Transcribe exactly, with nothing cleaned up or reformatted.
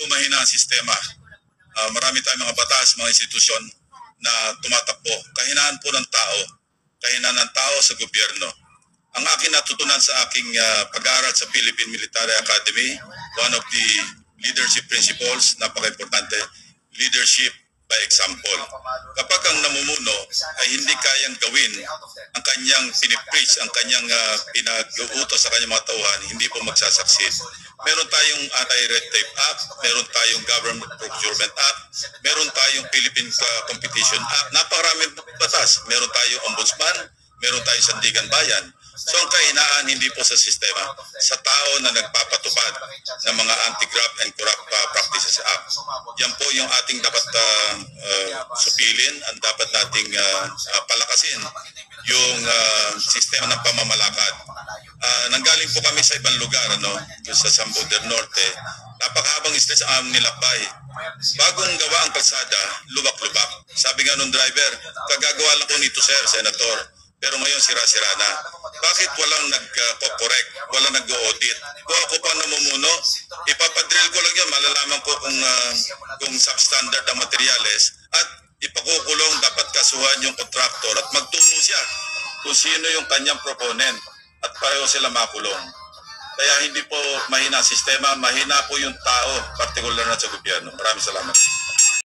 po mahina ang sistema. Uh, marami tayong mga batas, mga institusyon na tumatakbo. Kahinaan po ng tao. Kahinaan ng tao sa gobyerno. Ang akin natutunan sa aking uh, pag-aaral sa Philippine Military Academy, one of the leadership principles, napaka-importante, leadership by example. Kapag ang namumuno ay hindi kayang gawin ang kanyang pinipreach, ang kanyang uh, pinag-uutos sa kanyang mga tauhan, hindi po magsasucceed. Meron tayong Anti-Red Tape Act, meron tayong Government Procurement Act, meron tayong Philippine uh, Competition Act, napakaraming batas. Meron tayong Ombudsman, meron tayong Sandigan Bayan. So ang kahinaan hindi po sa sistema, sa tao na nagpapatupad ng mga Anti-Graft and Corrupt uh, Practices Act. Yan po yung ating dapat uh, uh, supilin, ang dapat nating uh, uh, palakasin yung uh, sistema ng pamamalakad. Uh, nanggaling po kami sa ibang lugar, ano, sa Sambo del Norte, napakahabang stretch ang nilakbay. Bagong gawa ang kalsada, lubak-lubak. Sabi nga nung driver, kagagawa lang po nito sir, Senator. Pero ngayon sira-sira na. Bakit walang nag-correct, walang nag-audit? Kung ako pa namumuno, ipapadrill ko lang yun, malalaman ko kung, uh, kung substandard ang materyales at ipakukulong, dapat kasuhan yung kontraktor at magturo siya kung sino yung kanyang proponent at pareho sila makulong. Kaya hindi po mahina ang sistema, mahina po yung tao, partikular na sa gobyerno. Maraming salamat.